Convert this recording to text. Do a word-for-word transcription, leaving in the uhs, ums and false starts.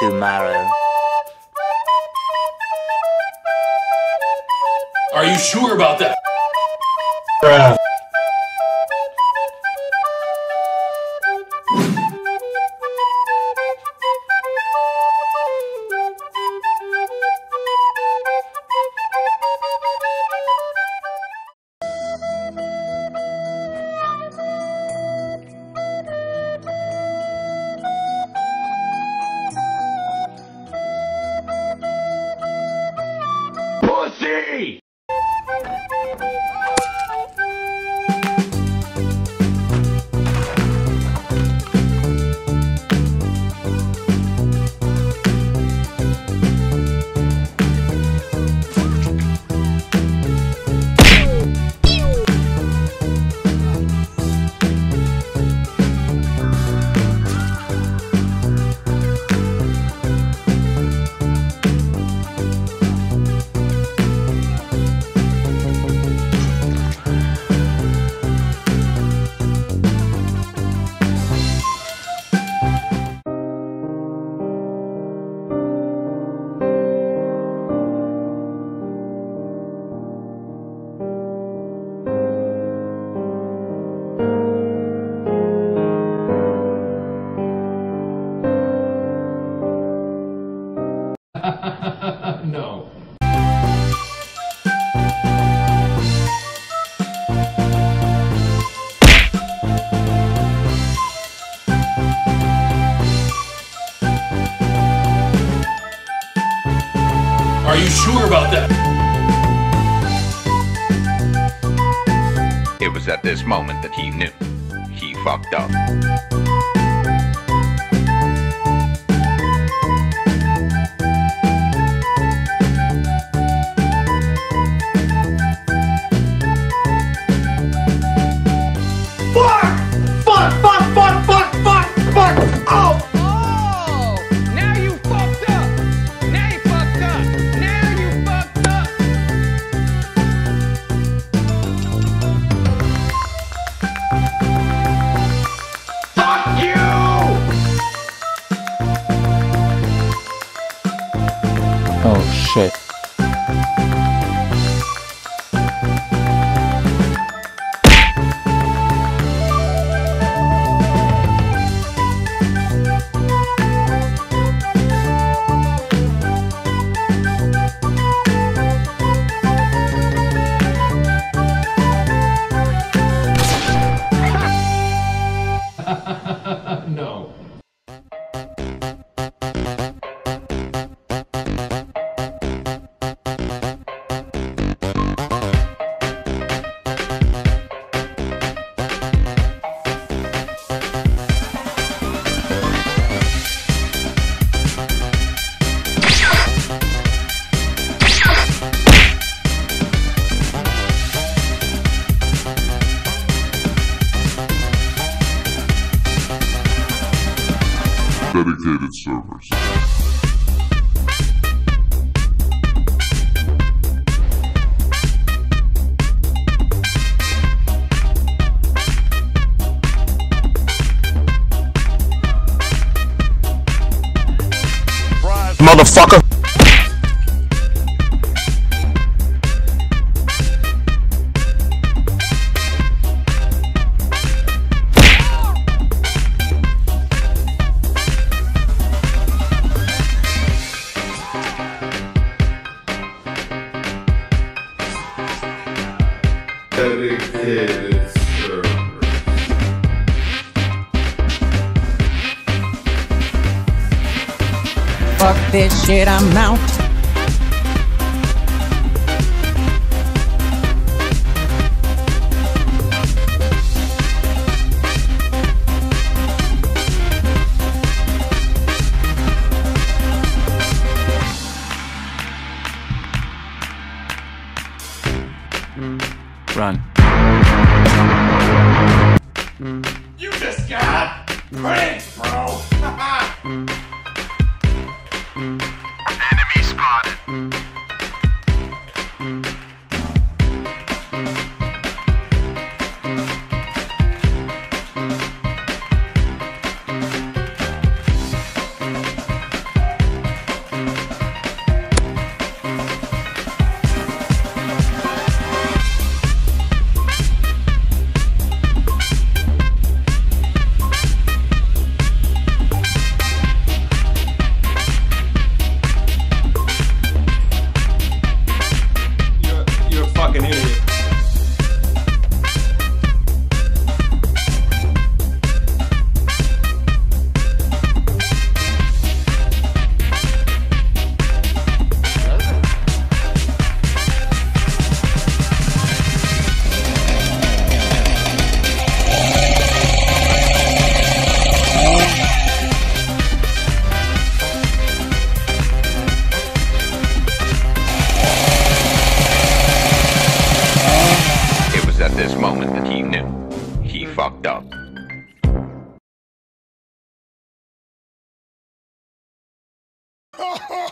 tomorrow. Are you sure about that? Bruh. Pussy! No. Are you sure about that? It was at this moment that he knew. He fucked up. Fuck! Fuck! Fuck! Fuck! Fuck! Fuck! Fuck! Oh! Oh! Now you fucked up! Now you fucked up! Now you fucked up! Fuck you! Oh shit. No. Dedicated servers. Motherfucker! Dedicated servers. Fuck this shit, I'm out. Run. You just got pranked, bro! Enemy spotted. this moment that he knew he fucked up. Ha ha!